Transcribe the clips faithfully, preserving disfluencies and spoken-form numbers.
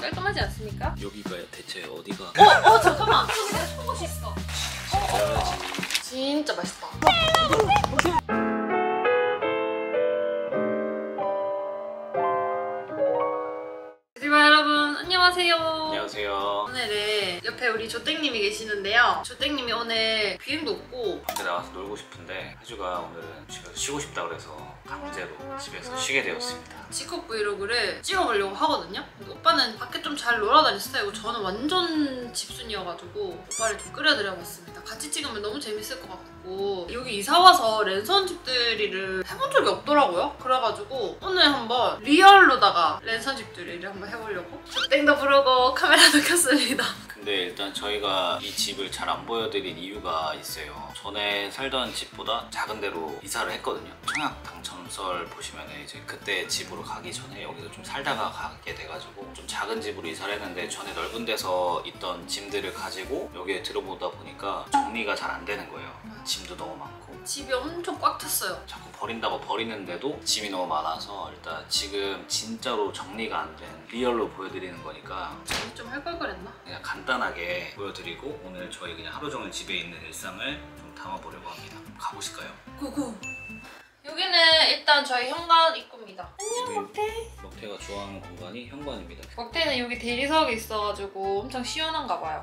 깔끔하지 않습니까? 여기가 대체 어디가? 어! 어! 잠깐만! 여기 내가 속옷이 있어! 어, 어. 진짜 맛있다. 드디어 여러분 안녕하세요. 안녕하세요. 오늘은 옆에 우리 조땡님이 계시는데요. 조땡님이 오늘 비행도 없고 밖에 나가서 놀고 싶은데 혜주가 오늘은 집에서 쉬고 싶다 그래서 강제로 집에서 쉬게 되었습니다. 직업 브이로그를 찍어보려고 하거든요. 근데 오빠는 밖에 좀 잘 놀아다니는 스타일이고 저는 완전 집순이여가지고 오빠를 좀 끌어들여봤습니다. 같이 찍으면 너무 재밌을 것 같고 여기 이사와서 랜선 집들이를 해본 적이 없더라고요. 그래가지고 오늘 한번 리얼로다가 랜선 집들이를 한번 해보려고 조땡도 부르고 카메라도 켰습니다. 근데 일단 저희가 이 집을 잘 안 보여드린 이유가 있어요. 전에 살던 집보다 작은 데로 이사를 했거든요. 청약 당첨설 보시면 이제 그때 집으로 가기 전에 여기서 좀 살다가 가게 돼가지고 좀 작은 집으로 이사를 했는데 전에 넓은 데서 있던 짐들을 가지고 여기에 들어보다 보니까 정리가 잘 안 되는 거예요. 짐도 너무 많고 집이 엄청 꽉 찼어요. 자꾸 버린다고 버리는데도 짐이 너무 많아서 일단 지금 진짜로 정리가 안 된 리얼로 보여드리는 거니까 정리 좀 할 걸 그랬나? 그냥 간단하게 보여드리고 오늘 저희 그냥 하루 종일 집에 있는 일상을 좀 담아보려고 합니다. 가보실까요? 고고! 여기는 일단 저희 현관 입구입니다. 안녕 먹태! 먹태가 좋아하는 공간이 현관입니다. 먹태는 여기 대리석이 있어가지고 엄청 시원한가 봐요.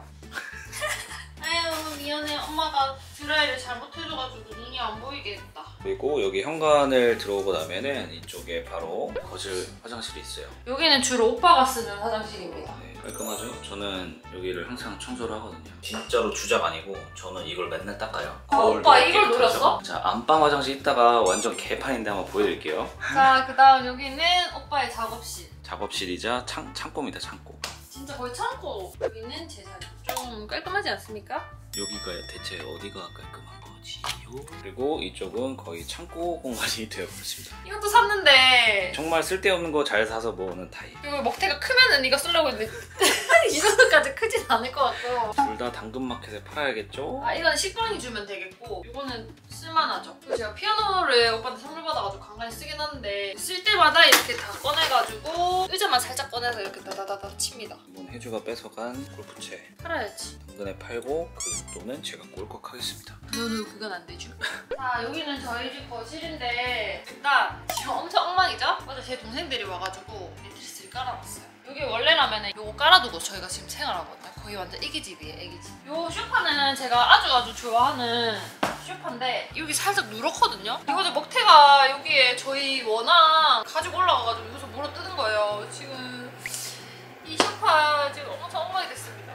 아유 미안해, 엄마가 드라이를 잘못해줘가지고 눈이 안 보이게 했다. 그리고 여기 현관을 들어오고 나면은 이쪽에 바로 거실 화장실이 있어요. 여기는 주로 오빠가 쓰는 화장실입니다. 네, 깔끔하죠? 저는 여기를 항상 청소를 하거든요. 진짜로 주작 아니고 저는 이걸 맨날 닦아요. 아, 오빠 이걸 노렸어? 자, 안방 화장실 있다가 완전 개판인데 한번 보여드릴게요. 자, 그 다음 여기는 오빠의 작업실. 작업실이자 창, 창고입니다, 창고. 진짜 거의 창고. 여기는 제 자리. 좀 깔끔하지 않습니까? 여기가 대체 어디가 깔끔한 거지요? 그리고 이쪽은 거의 창고 공간이 되어버렸습니다. 이것도 샀는데 정말 쓸데없는 거 잘 사서 모으는 타입. 이거 먹태가 크면은 이거 쓰려고 했는데 이 정도까지 크진 않을 것 같고. 둘 다 당근마켓에 팔아야겠죠? 아, 이건 식빵이 주면 되겠고 이거는 쓸만하죠. 그리고 제가 피아노를 오빠한테 선물 받아가지고 간간히 쓰긴 하는데 쓸 때마다 이렇게 다 꺼내가지고 의자만 살짝 꺼내서 이렇게 다다다다 칩니다. 이번 혜주가 뺏어간 골프채 팔아야지. 당근에 팔고 그 돈은 제가 꼴꺽하겠습니다. 너는 그건 안 되죠. 자, 여기는 저희 집 거실인데 일단 지금 엄청 엉망이죠? 어제 제 동생들이 와가지고 매트리스를 깔아놨어요. 여기 원래라면 이거 깔아두고 저희가 지금 생활하거든요. 거의 완전 애기집이에요, 애기집. 이 소파는 제가 아주 아주 좋아하는 소파인데 여기 살짝 누렇거든요? 이거 먹태가 여기에 저희 원앙 가지고 올라가가지고 여기서 물어 뜯은 거예요. 지금 이 소파 지금 엄청 엉망이 됐습니다.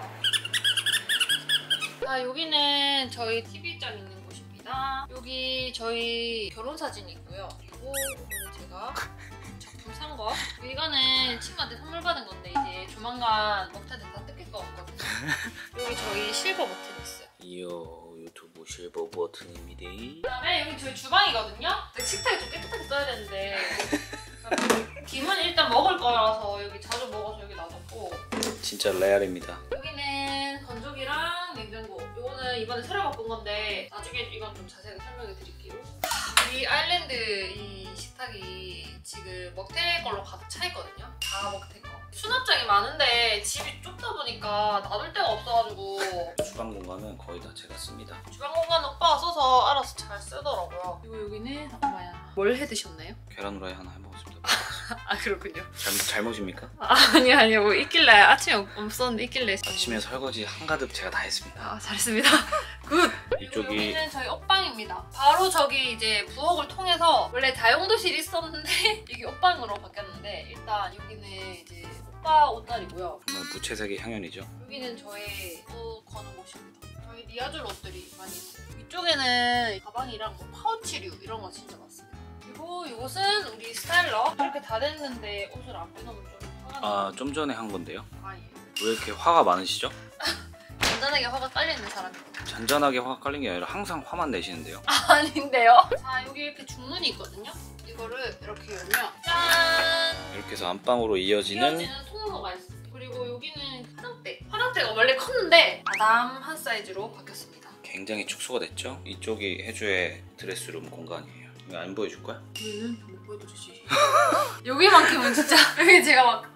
자, 여기는 저희 티비장 있는 곳입니다. 여기 저희 결혼사진이 있고요. 그리고 이거는 제가 작품 산 거. 이거는 친구한테 선물 받은 건데 이제 조만간 먹태한테 다 뜯길 것 같거든요. 여기 저희 실버 버튼이 있어요. 이요 유튜브 실버 버튼입니다. 그다음에 여기 저희 주방이거든요. 식탁이 좀 깨끗하게 써야 되는데 김은 일단 먹을 거라서 여기 자주 먹어서 여기 놔뒀고 진짜 레알입니다. 여기는 건조기랑 냉장고. 이거는 이번에 새로 바꾼 건데 나중에 이건 좀 자세하게 설명해 드릴게요. 이 아일랜드 이 식탁이 지금 먹태 걸로 가득 차 있거든요. 다 먹태 거. 수납장이 많은데 집이 좁다 보니까 놔둘 데가 없어가지고 주방 공간은 거의 다 제가 씁니다. 주방 공간 오빠가 써서 알아서 잘 쓰더라고요. 그리고 여기는 엄마야. 뭘 해 드셨나요? 계란 후라이 하나 해먹었습니다. 아, 그렇군요. 잘, 잘못입니까? 아, 아니 아니요. 뭐 있길래 아침에 없었는데 있길래 아침에 설거지 한가득 제가 다 했습니다. 아, 잘했습니다. 굿! 이쪽이 여기는 저희 옷방입니다. 바로 저기 이제 부엌을 통해서 원래 다용도실이 있었는데 이게 옷방으로 바뀌었는데 일단 여기는 이제 오빠 옷자리고요. 정말 무채색의 향연이죠. 여기는 저희 옷 거는 곳입니다. 저희 리아줄 옷들이 많이 있어요. 이쪽에는 가방이랑 뭐 파우치류 이런 거 진짜 많습니다. 그리고 이곳은 우리 스타일러. 이렇게 다 됐는데 옷을 안 빼놓으면 좀 화가 나요. 아, 좀 전에 한 건데요. 아, 예. 왜 이렇게 화가 많으시죠? 잔잔하게 화가 깔려있는 사람이거든요. 잔잔하게 화가 깔린 게 아니라 항상 화만 내시는데요. 아, 아닌데요? 자, 여기 이렇게 중문이 있거든요. 이거를 이렇게 열면 짠! 이렇게 해서 안방으로 이어지는 이어지는 통로가 있어요. 그리고 여기는 화장대. 화장대가 원래 컸는데 아담한 사이즈로 바뀌었습니다. 굉장히 축소가 됐죠. 이쪽이 혜주의 드레스룸 공간이에요. 이거 안 보여줄 거야? 여기는 못 보여드리지. 여기만큼은 진짜 여기 제가 막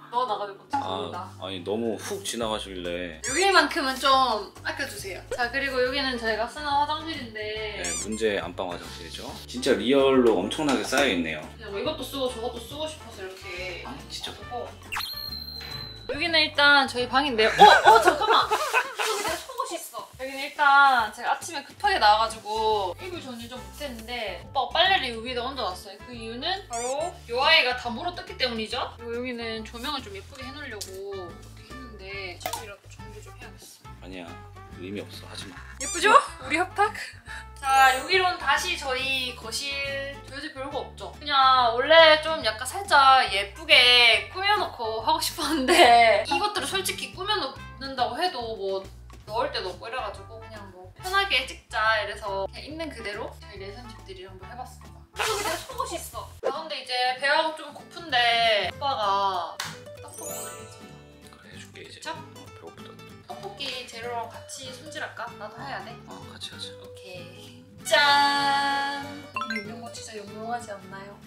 넣어 나가지고 죄송합니다. 아, 아니 너무 훅 지나가시길래. 여기만큼은 좀 아껴주세요. 자, 그리고 여기는 저희가 쓰는 화장실인데 네, 문제 안방 화장실이죠. 진짜 리얼로 엄청나게 쌓여있네요. 그냥 뭐 이것도 쓰고 저것도 쓰고 싶어서 이렇게 아니 진짜. 두고. 여기는 일단 저희 방인데요. 어! 어! 잠깐만! 여기 내가 속옷이 있어. 여기는 일단 제가 아침에 급하게 나와가지고 일부 정리 좀 못했는데 오빠가 빨래를 위에다 얹어놨어요. 그 이유는 바로 이 아이가 다 물어뜯기 때문이죠. 그리고 여기는 조명을 좀 예쁘게 해놓으려고 이렇게 했는데 지금이라도 정리 좀 해야겠어. 아니야, 의미 없어. 하지마. 예쁘죠? 우리 협탁? 자, 여기로는 다시 저희 거실. 저희 집 별거 없죠? 그냥 원래 좀 약간 살짝 예쁘게 꾸며놓고 하고 싶었는데 이것들을 솔직히 꾸며놓는다고 해도 뭐 넣을 데도 없고 이래가지고 그냥 뭐 편하게 찍자 이래서 그냥 있는 그대로 저희 레전집들이 한번 해봤습니다. 여기 내 속옷이 있어. 아 근데 이제 배가 좀 고픈데 오빠가 떡볶이를 해줘요. 그래, 해줄게 이제. 그쵸? 어, 배고프다. 떡볶이 재료랑 같이 손질할까? 나도 해야 돼? 어, 같이 하자. 오케이. 짠! 냉장고 진짜 영롱하지 않나요?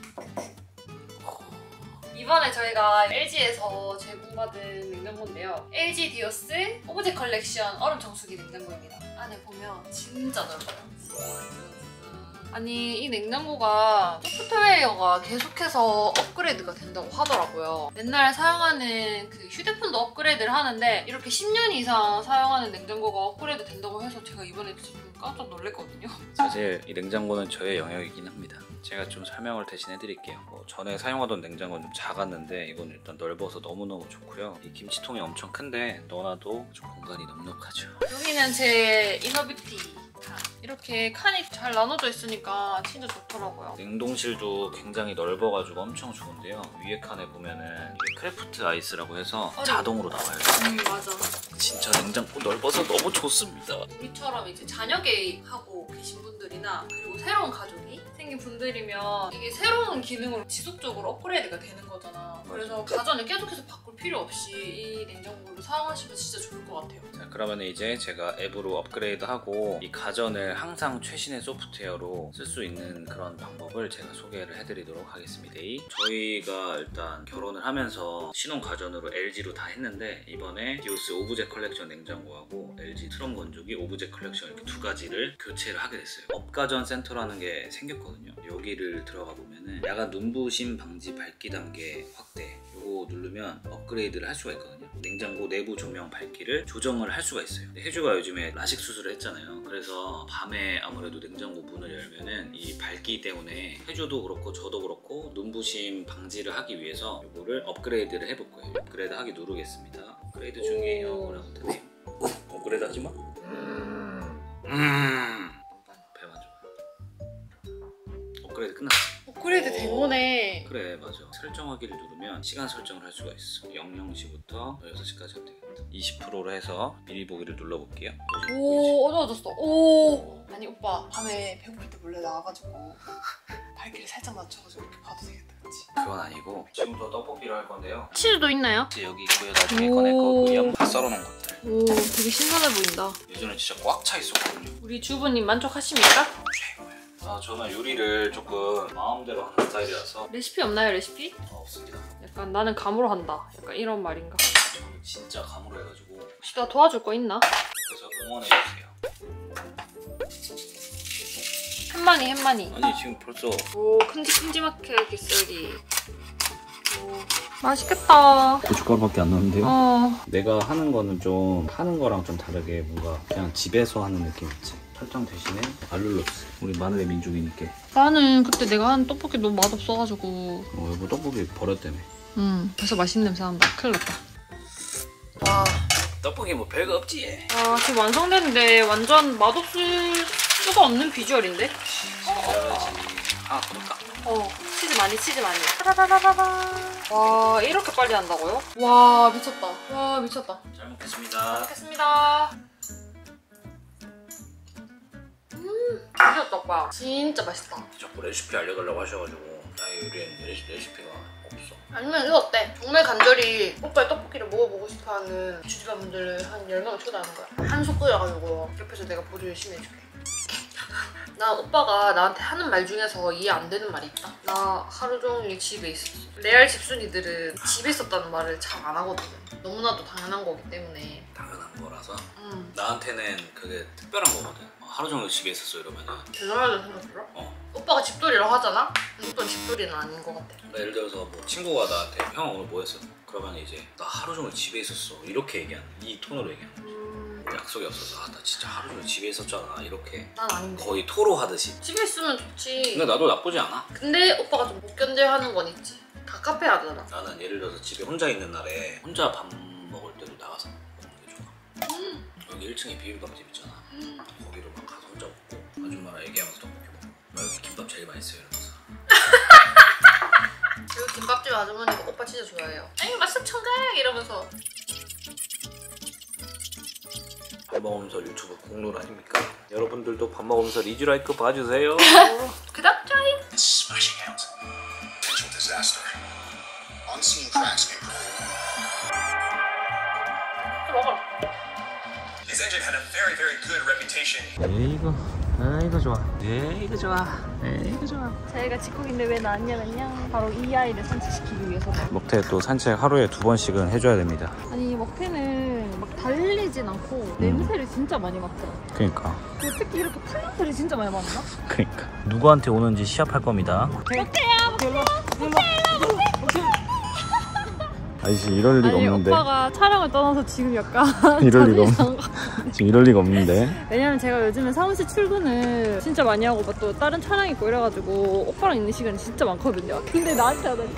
이번에 저희가 엘지에서 제공받은 냉장고인데요. 엘지 디오스 오브제 컬렉션 얼음 정수기 냉장고입니다. 안에 보면 진짜 넓어요. 아니 이 냉장고가 소프트웨어가 계속해서 업그레이드가 된다고 하더라고요. 맨날 사용하는 그 휴대폰도 업그레이드를 하는데 이렇게 십 년 이상 사용하는 냉장고가 업그레이드 된다고 해서 제가 이번에 진짜 좀 깜짝 놀랐거든요. 사실 이 냉장고는 저의 영역이긴 합니다. 제가 좀 설명을 대신 해드릴게요. 뭐 전에 사용하던 냉장고는 좀 작았는데 이건 일단 넓어서 너무너무 좋고요. 이 김치통이 엄청 큰데 넣어놔도 좀 공간이 넉넉하죠. 여기는 제 이너뷰티 칸. 이렇게 칸이 잘 나눠져 있으니까 진짜 좋더라고요. 냉동실도 굉장히 넓어가지고 엄청 좋은데요. 위에 칸에 보면은 이게 크래프트 아이스라고 해서 어려워. 자동으로 나와요. 음 맞아. 진짜 냉장고 넓어서 너무 좋습니다. 우리처럼 이제 자녀 계획하고 계신 분들이나 그리고 새로운 가족이 생긴 분들이면 이게 새로운 기능으로 지속적으로 업그레이드가 되는 거잖아. 그래서 가전을 계속해서 바꿀 필요 없이 이 냉장고를 사용하시면 진짜 좋을 것 같아요. 자, 그러면 이제 제가 앱으로 업그레이드하고 이 가전을 항상 최신의 소프트웨어로 쓸 수 있는 그런 방법을 제가 소개를 해드리도록 하겠습니다. 저희가 일단 결혼을 하면서 신혼 가전으로 엘지로 다 했는데 이번에 디오스 오브제 컬렉션 냉장고하고 엘지 트럼 건조기 오브제 컬렉션 이렇게 두 가지를 교체를 하게 됐어요. 업가전 센터라는 게 생겼거든요. 여기를 들어가 보면은 야간 눈부심 방지 밝기 단계 확대 이거 누르면 업그레이드를 할 수가 있거든요. 냉장고 내부 조명 밝기를 조정을 할 수가 있어요. 혜주가 요즘에 라식 수술을 했잖아요. 그래서 밤에 아무래도 냉장고 문을 열면은 이 밝기 때문에 혜주도 그렇고 저도 그렇고 눈부심 방지를 하기 위해서 이거를 업그레이드를 해볼 거예요. 업그레이드 하기 누르겠습니다. 업그레이드 중이에요. 라고 뜨네요. 업그레이드 하지 마. 음. 배 만져. 업그레이드 끝났어. 업그레이드 된 거네. 그래 맞아. 설정하기를 누르면 시간 설정을 할 수가 있어. 영 시부터 여섯 시까지 하면 되겠다. 이십 퍼센트로 해서 미리 보기를 눌러볼게요. 오 어두워졌어. 오. 아니 오빠 밤에 배고플 때 몰래 나와가지고 밝기를 살짝 낮춰가지고 이렇게 봐도 되겠다, 그치? 그건 아니고 지금부터 떡볶이를 할 건데요. 치즈도 있나요? 여기 있고요. 나중에 꺼낼 거그 양파 썰어놓은 것들. 오 되게 신선해 보인다. 예전에 진짜 꽉 차 있었거든요. 우리 주부님 만족하십니까? 최고예요. 아 저는 요리를 조금 마음대로 하는 스타일이라서 레시피 없나요, 레시피? 어, 없습니다. 약간 나는 감으로 한다. 약간 이런 말인가? 저는 진짜 감으로 해가지고 혹시 나 도와줄 거 있나? 그래서 응원해주세요. 햄마니 햄마니. 아니 지금 벌써 오 큼직큼직하게 이렇게 썰기. 오 맛있겠다. 고춧가루밖에 안 넣는데요? 어. 내가 하는 거는 좀 하는 거랑 좀 다르게 뭔가 그냥 집에서 하는 느낌 있지? 설탕 대신에 알룰로스. 우리 마늘의 민족이니까. 나는 그때 내가 한 떡볶이 너무 맛없어가지고. 어 이거 떡볶이 버렸다며. 응 벌써 맛있는 냄새 난다. 큰일 났다. 와. 떡볶이 뭐 별거 없지? 아 지금 완성됐는데 완전 맛없을 수가 없는 비주얼인데? 그래야지. 하나 더 넣을까? 어 치즈 많이 치즈 많이. 따다다다다. 와 이렇게 빨리 한다고요? 와 미쳤다. 와 미쳤다. 잘 먹겠습니다. 먹겠습니다. 음 미쳤다 오빠. 진짜 맛있다. 자꾸 레시피 알려달라고 하셔가지고 나의 요리에는 레시, 레시피가 없어. 아니면 이거 어때? 정말 간절히 오빠의 떡볶이를 먹어보고 싶어하는 주집안분들을 한 열 명을 초대하는 거야. 한 솥 끓여가지고 옆에서 내가 보조 열심히 해줄게. 난 오빠가 나한테 하는 말 중에서 이해 안 되는 말이 있다. 나 하루 종일 집에 있었어. 레알 집순이들은 집에 있었다는 말을 잘 안 하거든요. 너무나도 당연한 거기 때문에. 당연한 거라서 음. 나한테는 그게 특별한 거거든. 하루 종일 집에 있었어 이러면은 대단하다는 생각 들어? 어. 오빠가 집돌이라고 하잖아? 근데 오빠는 집돌이는 아닌 것 같아. 그러니까 예를 들어서 뭐 친구가 나한테 형 오늘 뭐 했어? 그러면 이제 나 하루 종일 집에 있었어 이렇게 얘기하는 이 톤으로 얘기하는 거지. 음... 약속이 없어서 아, 나 진짜 하루 종일 집에 있었잖아 이렇게 난 아닌데. 거의 토로하듯이. 집에 있으면 좋지. 근데 나도 나쁘지 않아. 근데 오빠가 좀 못 견뎌하는 건 있지. 다 카페 하잖아. 나는 예를 들어서 집에 혼자 있는 날에 혼자 밥 먹을 때도 나가서 먹는 게 좋아. 음. 여기 일 층에 비빔밥집 있잖아. 음. 거기로 막 가서 혼자 먹고 아줌마랑 얘기하면서 떡볶이 먹고 나 여기 김밥 제일 맛있어요 이러면서. 여기 김밥집 아주머니가 오빠 진짜 좋아해요. 아니 맛있어 청각 이러면서. 밥 먹으면서 유튜브 공룰 아닙니까? 여러분들도 밥 먹으면서 리즈라이크 봐주세요. 그닥 좋아요. Smashing out. Potential disaster. Unseen cracks may prove. 먹어라. His engine had a very, very good reputation. 에이구, 에이구 좋아. 에이구 좋아. 에이구 좋아. 저희가 집콕인데 왜 나왔냐면요, 바로 이 아이를 산책시키기 위해서. 먹태 또 산책 하루에 두 번씩은 해줘야 됩니다. 아니 먹태는 막 달리진 않고 냄새를 진짜 많이 맡더라. 그러니까. 그리고 특히 이렇게 풀 냄새를 진짜 많이 맡나? 그러니까. 누구한테 오는지 시합할 겁니다. 먹태야 먹태야 먹태야 아이씨 이럴 리가 아니 없는데. 오빠가 촬영을 떠나서 지금 약간 이럴 리가 자존심 없. 지금 이럴 리가 없는데. 왜냐면 제가 요즘에 사무실 출근을 진짜 많이 하고 막 또 다른 촬영 있고 이래가지고 오빠랑 있는 시간이 진짜 많거든요. 근데 나한테 하다니.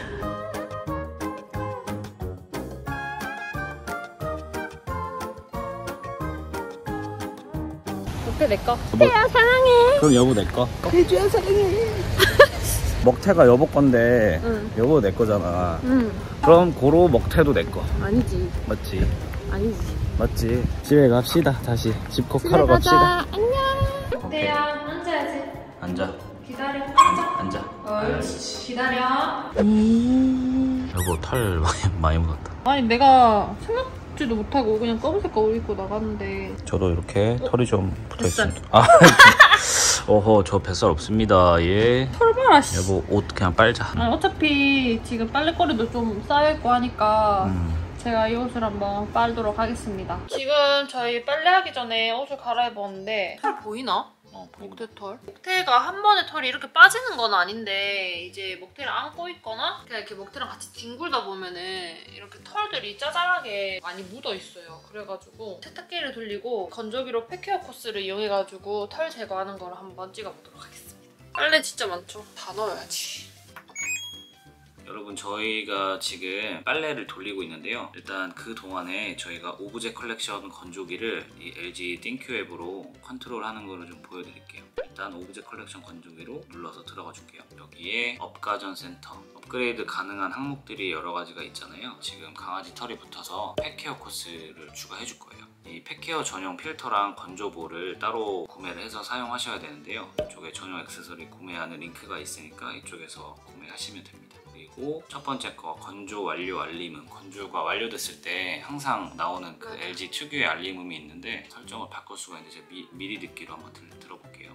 먹태 내꺼. 먹태야 사랑해. 그럼 여보 내 거. 해줘야 사랑해. 먹태가 여보 건데 응. 여보 내 거잖아. 응. 그럼 고로 먹태도 내 거. 아니지. 맞지? 아니지. 맞지? 집에 갑시다. 다시 집콕하러 갑시다. 안녕. 먹태야 앉아야지. 앉아. 기다려. 앉아. 앉아. 옳지. 기다려. 여보 털 많이, 많이 묻었다. 아니 내가 생각지도 못하고 그냥 검은색 거울 입고 나갔는데. 저도 이렇게 어? 털이 좀 붙어 뱃살. 있습니다. 아, 어허 저 뱃살 없습니다. 예. 털 봐라 씨. 여보 옷 그냥 빨자. 아니 어차피 지금 빨래거리도 좀 쌓여있고 하니까 음. 제가 이 옷을 한번 빨도록 하겠습니다. 지금 저희 빨래하기 전에 옷을 갈아입었는데 털 보이나? 어, 목태 털? 목태가 한 번에 털이 이렇게 빠지는 건 아닌데 이제 목태를 안고 있거나 그냥 이렇게 목태랑 같이 뒹굴다 보면은 이렇게 털들이 짜잘하게 많이 묻어 있어요. 그래가지고 세탁기를 돌리고 건조기로 팩케어 코스를 이용해가지고 털 제거하는 걸 한번 찍어보도록 하겠습니다. 빨래 진짜 많죠? 다 넣어야지. 여러분 저희가 지금 빨래를 돌리고 있는데요. 일단 그 동안에 저희가 오브제 컬렉션 건조기를 이 엘지 띵큐 앱으로 컨트롤하는 거를 좀 보여드릴게요. 일단 오브제 컬렉션 건조기로 눌러서 들어가 줄게요. 여기에 업가전 센터 업그레이드 가능한 항목들이 여러 가지가 있잖아요. 지금 강아지 털이 붙어서 펫케어 코스를 추가해 줄 거예요. 이 펫케어 전용 필터랑 건조볼을 따로 구매를 해서 사용하셔야 되는데요. 이쪽에 전용 액세서리 구매하는 링크가 있으니까 이쪽에서 구매하시면 됩니다. 그리고 첫 번째 거 건조 완료 알림음. 건조가 완료됐을 때 항상 나오는 그 엘지 특유의 알림음이 있는데 설정을 바꿀 수가 있는데 제가 미, 미리 듣기로 한번 들, 들어볼게요.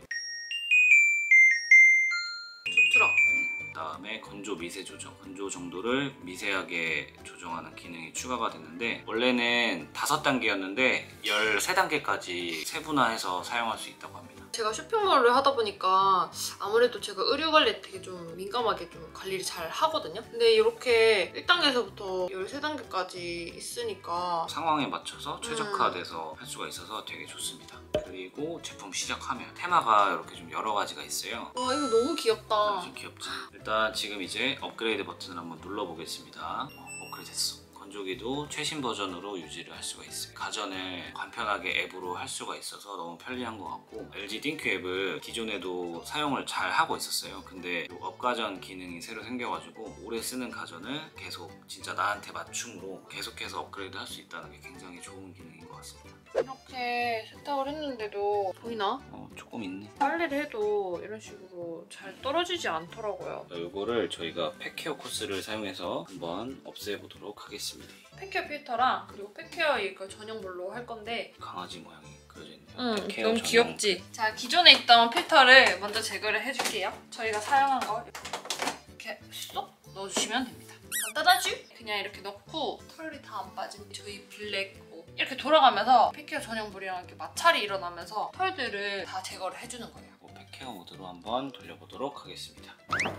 좋더라. 그 다음에 건조 미세 조정. 건조 정도를 미세하게 조정하는 기능이 추가가 됐는데 원래는 다섯 단계였는데 열세 단계까지 세분화해서 사용할 수 있다고 합니다. 제가 쇼핑몰을 하다 보니까 아무래도 제가 의류 관리에 되게 좀 민감하게 좀 관리를 잘 하거든요. 근데 이렇게 일 단계에서부터 열세 단계까지 있으니까 상황에 맞춰서 최적화돼서 할 수가 있어서 되게 좋습니다. 그리고 제품 시작하면 테마가 이렇게 좀 여러 가지가 있어요. 와 이거 너무 귀엽다. 좀 귀엽지? 일단 지금 이제 업그레이드 버튼을 한번 눌러보겠습니다. 어, 업그레이드 됐어. 건조기도 최신 버전으로 유지를 할 수가 있어요. 가전을 간편하게 앱으로 할 수가 있어서 너무 편리한 것 같고 엘지 띵큐 앱을 기존에도 사용을 잘 하고 있었어요. 근데 업가전 기능이 새로 생겨가지고 오래 쓰는 가전을 계속 진짜 나한테 맞춤으로 계속해서 업그레이드 할 수 있다는 게 굉장히 좋은 기능인 것 같습니다. 이렇게 세탁을 했는데도 보이나? 어, 조금 있네. 빨래를 해도 이런 식으로 잘 떨어지지 않더라고요. 이거를 저희가 펫케어 코스를 사용해서 한번 없애보도록 하겠습니다. 펫케어 필터랑 그리고 펫케어 이거 전용볼로 할 건데 강아지 모양이 그려져 있네요. 응, 백헤어 너무 전용. 귀엽지? 자, 기존에 있던 필터를 먼저 제거를 해줄게요. 저희가 사용한 거 이렇게 쏙 넣어주시면 됩니다. 간단하지? 그냥 이렇게 넣고 털이 다 안 빠진 저희 블랙 뭐 이렇게 돌아가면서 팩케어 전용 물이랑 이렇게 마찰이 일어나면서 털들을 다 제거를 해주는 거예요. 백헤어 모드로 한번 돌려보도록 하겠습니다.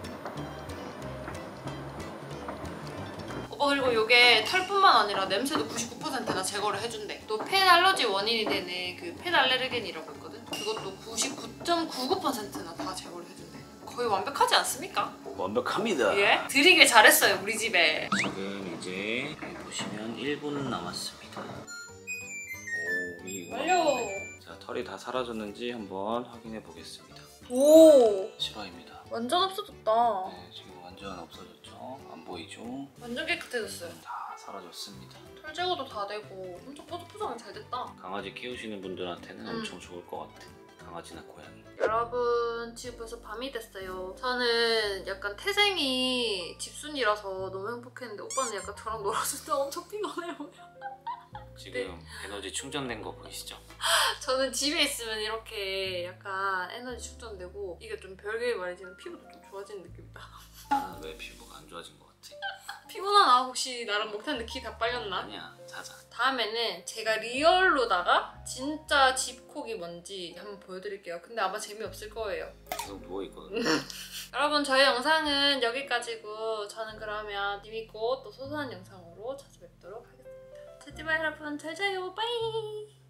어, 그리고 이게 털뿐만 아니라 냄새도 구십구 퍼센트나 제거를 해준대. 또 펜 알러지 원인이 되는 그 펜 알레르겐이라고 있거든? 그것도 구십구 점 구구 퍼센트나 다 제거를 해준대. 거의 완벽하지 않습니까? 완벽합니다. 예? 드리길 잘했어요, 우리 집에. 지금 이제 여기 보시면 일 분 남았습니다. 오, 이 완료! 자, 털이 다 사라졌는지 한번 확인해 보겠습니다. 오! 실화입니다. 완전 없어졌다. 네, 지금 완전 없어졌죠? 안 보이죠? 완전 깨끗해졌어요. 다 사라졌습니다. 털 제거도 다 되고 엄청 뽀송뽀송하게 잘 됐다. 강아지 키우시는 분들한테는 음. 엄청 좋을 것 같아. 강아지나 고양이. 여러분, 지금 벌써 밤이 됐어요. 저는 약간 태생이 집순이라서 너무 행복했는데 오빠는 약간 저랑 놀아줄 때 엄청 피곤해요. 지금 에너지 충전된 거 보이시죠? 저는 집에 있으면 이렇게 약간 에너지 충전되고 이게 좀 별개의 말이지만 피부도 좀 좋아지는 느낌이다. 나는 왜 피부가 안 좋아진 것 같아? 피곤하나? 혹시 나랑 목탄 느낌 다 빨렸나? 아니야, 자자. 다음에는 제가 리얼로다가 진짜 집콕이 뭔지 한번 보여드릴게요. 근데 아마 재미없을 거예요. 계속 누워있거든. 여러분, 저희 영상은 여기까지고 저는 그러면 재밌고 또 소소한 영상으로 찾아뵙도록 하겠습니다. 찾지마 여러분, 잘 자요. 빠이.